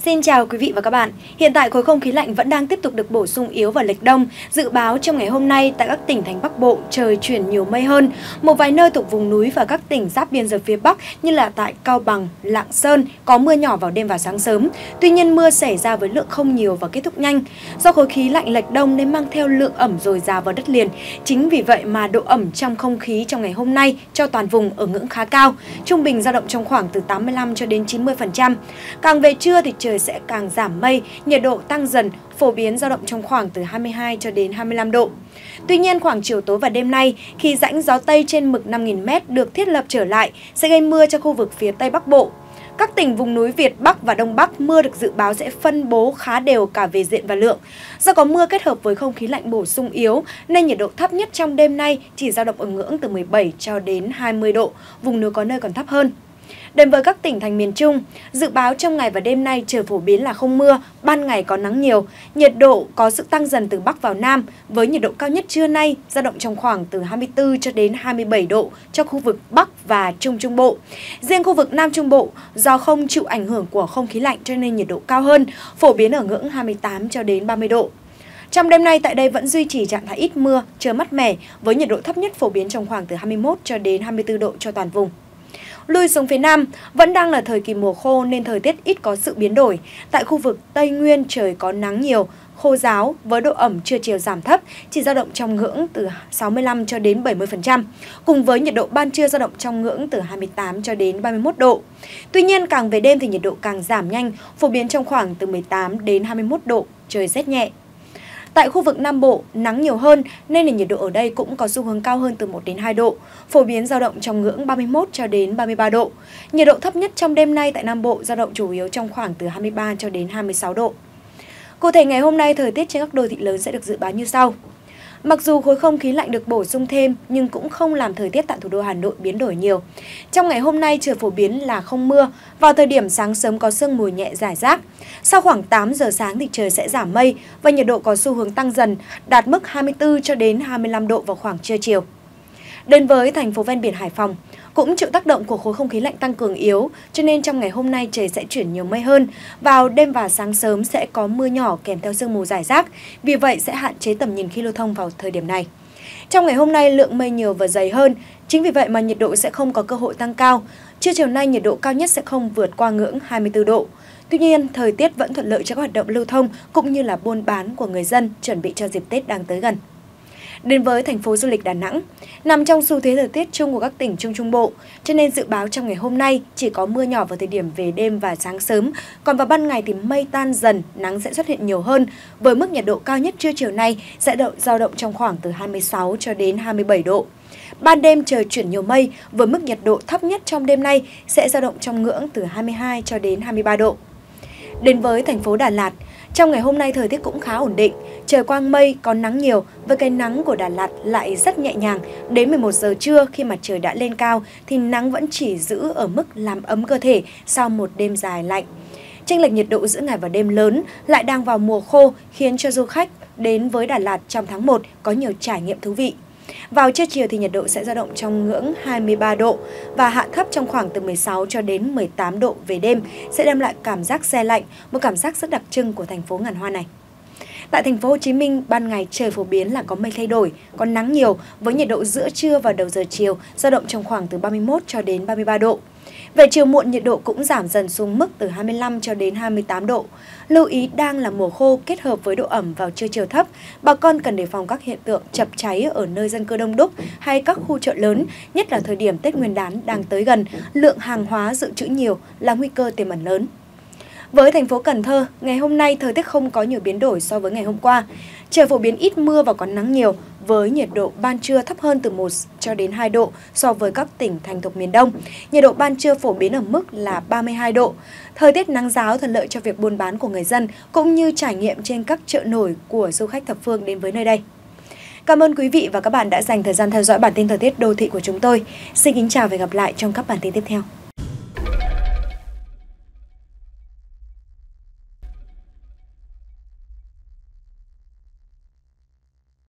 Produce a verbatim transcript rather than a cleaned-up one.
Xin chào quý vị và các bạn. Hiện tại khối không khí lạnh vẫn đang tiếp tục được bổ sung yếu vào lệch đông. Dự báo trong ngày hôm nay tại các tỉnh thành Bắc Bộ trời chuyển nhiều mây hơn. Một vài nơi thuộc vùng núi và các tỉnh giáp biên giới phía Bắc như là tại Cao Bằng, Lạng Sơn có mưa nhỏ vào đêm và sáng sớm. Tuy nhiên mưa xảy ra với lượng không nhiều và kết thúc nhanh. Do khối khí lạnh lệch đông nên mang theo lượng ẩm dồi dào vào đất liền. Chính vì vậy mà độ ẩm trong không khí trong ngày hôm nay cho toàn vùng ở ngưỡng khá cao. Trung bình dao động trong khoảng từ tám mươi lăm cho đến chín mươi phần trăm. Càng về trưa thì trời sẽ càng giảm mây, nhiệt độ tăng dần, phổ biến dao động trong khoảng từ hai mươi hai cho đến hai mươi lăm độ. Tuy nhiên khoảng chiều tối và đêm nay, khi rãnh gió Tây trên mực năm nghìn mét được thiết lập trở lại sẽ gây mưa cho khu vực phía Tây Bắc Bộ. Các tỉnh vùng núi Việt Bắc và Đông Bắc mưa được dự báo sẽ phân bố khá đều cả về diện và lượng. Do có mưa kết hợp với không khí lạnh bổ sung yếu nên nhiệt độ thấp nhất trong đêm nay chỉ dao động ở ngưỡng từ mười bảy cho đến hai mươi độ, vùng núi có nơi còn thấp hơn. Đến với các tỉnh thành miền Trung, dự báo trong ngày và đêm nay trời phổ biến là không mưa, ban ngày có nắng nhiều, nhiệt độ có sự tăng dần từ Bắc vào Nam với nhiệt độ cao nhất trưa nay dao động trong khoảng từ hai mươi tư cho đến hai mươi bảy độ cho khu vực Bắc và Trung Trung Bộ. Riêng khu vực Nam Trung Bộ do không chịu ảnh hưởng của không khí lạnh cho nên nhiệt độ cao hơn, phổ biến ở ngưỡng hai mươi tám cho đến ba mươi độ. Trong đêm nay tại đây vẫn duy trì trạng thái ít mưa, trời mát mẻ với nhiệt độ thấp nhất phổ biến trong khoảng từ hai mươi mốt cho đến hai mươi tư độ cho toàn vùng. Lui xuống phía Nam, vẫn đang là thời kỳ mùa khô nên thời tiết ít có sự biến đổi. Tại khu vực Tây Nguyên trời có nắng nhiều, khô ráo với độ ẩm trưa chiều giảm thấp, chỉ dao động trong ngưỡng từ sáu mươi lăm cho đến bảy mươi phần trăm, cùng với nhiệt độ ban trưa dao động trong ngưỡng từ hai mươi tám cho đến ba mươi mốt độ. Tuy nhiên càng về đêm thì nhiệt độ càng giảm nhanh, phổ biến trong khoảng từ mười tám đến hai mươi mốt độ, trời rét nhẹ. Tại khu vực Nam Bộ, nắng nhiều hơn nên nền nhiệt độ ở đây cũng có xu hướng cao hơn từ một đến hai độ, phổ biến dao động trong ngưỡng ba mươi mốt cho đến ba mươi ba độ. Nhiệt độ thấp nhất trong đêm nay tại Nam Bộ dao động chủ yếu trong khoảng từ hai mươi ba cho đến hai mươi sáu độ. Cụ thể ngày hôm nay thời tiết trên các đô thị lớn sẽ được dự báo như sau. Mặc dù khối không khí lạnh được bổ sung thêm nhưng cũng không làm thời tiết tại thủ đô Hà Nội biến đổi nhiều. Trong ngày hôm nay trời phổ biến là không mưa, vào thời điểm sáng sớm có sương mù nhẹ rải rác. Sau khoảng tám giờ sáng thì trời sẽ giảm mây và nhiệt độ có xu hướng tăng dần, đạt mức hai mươi tư cho đến hai mươi lăm độ vào khoảng trưa chiều. Đến với thành phố ven biển Hải Phòng, cũng chịu tác động của khối không khí lạnh tăng cường yếu, cho nên trong ngày hôm nay trời sẽ chuyển nhiều mây hơn. Vào đêm và sáng sớm sẽ có mưa nhỏ kèm theo sương mù rải rác, vì vậy sẽ hạn chế tầm nhìn khi lưu thông vào thời điểm này. Trong ngày hôm nay lượng mây nhiều và dày hơn, chính vì vậy mà nhiệt độ sẽ không có cơ hội tăng cao. Trưa chiều nay nhiệt độ cao nhất sẽ không vượt qua ngưỡng hai mươi tư độ. Tuy nhiên, thời tiết vẫn thuận lợi cho các hoạt động lưu thông cũng như là buôn bán của người dân chuẩn bị cho dịp Tết đang tới gần. Đến với thành phố du lịch Đà Nẵng, nằm trong xu thế thời tiết chung của các tỉnh Trung Trung Bộ, cho nên dự báo trong ngày hôm nay chỉ có mưa nhỏ vào thời điểm về đêm và sáng sớm, còn vào ban ngày thì mây tan dần, nắng sẽ xuất hiện nhiều hơn, với mức nhiệt độ cao nhất trưa chiều nay sẽ dao động trong khoảng từ hai mươi sáu cho đến hai mươi bảy độ. Ban đêm trời chuyển nhiều mây, với mức nhiệt độ thấp nhất trong đêm nay sẽ dao động trong ngưỡng từ hai mươi hai cho đến hai mươi ba độ. Đến với thành phố Đà Lạt, trong ngày hôm nay thời tiết cũng khá ổn định, trời quang mây, có nắng nhiều và cái nắng của Đà Lạt lại rất nhẹ nhàng. Đến mười một giờ trưa khi mặt trời đã lên cao thì nắng vẫn chỉ giữ ở mức làm ấm cơ thể sau một đêm dài lạnh. Chênh lệch nhiệt độ giữa ngày và đêm lớn lại đang vào mùa khô khiến cho du khách đến với Đà Lạt trong tháng một có nhiều trải nghiệm thú vị. Vào trưa chiều thì nhiệt độ sẽ dao động trong ngưỡng hai mươi ba độ và hạ thấp trong khoảng từ mười sáu cho đến mười tám độ về đêm sẽ đem lại cảm giác se lạnh, một cảm giác rất đặc trưng của thành phố ngàn hoa này. Tại thành phố Hồ Chí Minh, ban ngày trời phổ biến là có mây thay đổi, có nắng nhiều với nhiệt độ giữa trưa và đầu giờ chiều dao động trong khoảng từ ba mươi mốt cho đến ba mươi ba độ. Về chiều muộn nhiệt độ cũng giảm dần xuống mức từ hai mươi lăm cho đến hai mươi tám độ. Lưu ý đang là mùa khô kết hợp với độ ẩm vào trưa chiều thấp, bà con cần đề phòng các hiện tượng chập cháy ở nơi dân cư đông đúc hay các khu chợ lớn, nhất là thời điểm Tết Nguyên đán đang tới gần, lượng hàng hóa dự trữ nhiều là nguy cơ tiềm ẩn lớn. Với thành phố Cần Thơ, ngày hôm nay thời tiết không có nhiều biến đổi so với ngày hôm qua. Trời phổ biến ít mưa và có nắng nhiều, với nhiệt độ ban trưa thấp hơn từ một cho đến hai độ so với các tỉnh thành thuộc miền Đông. Nhiệt độ ban trưa phổ biến ở mức là ba mươi hai độ. Thời tiết nắng ráo thuận lợi cho việc buôn bán của người dân cũng như trải nghiệm trên các chợ nổi của du khách thập phương đến với nơi đây. Cảm ơn quý vị và các bạn đã dành thời gian theo dõi bản tin thời tiết đô thị của chúng tôi. Xin kính chào và hẹn gặp lại trong các bản tin tiếp theo.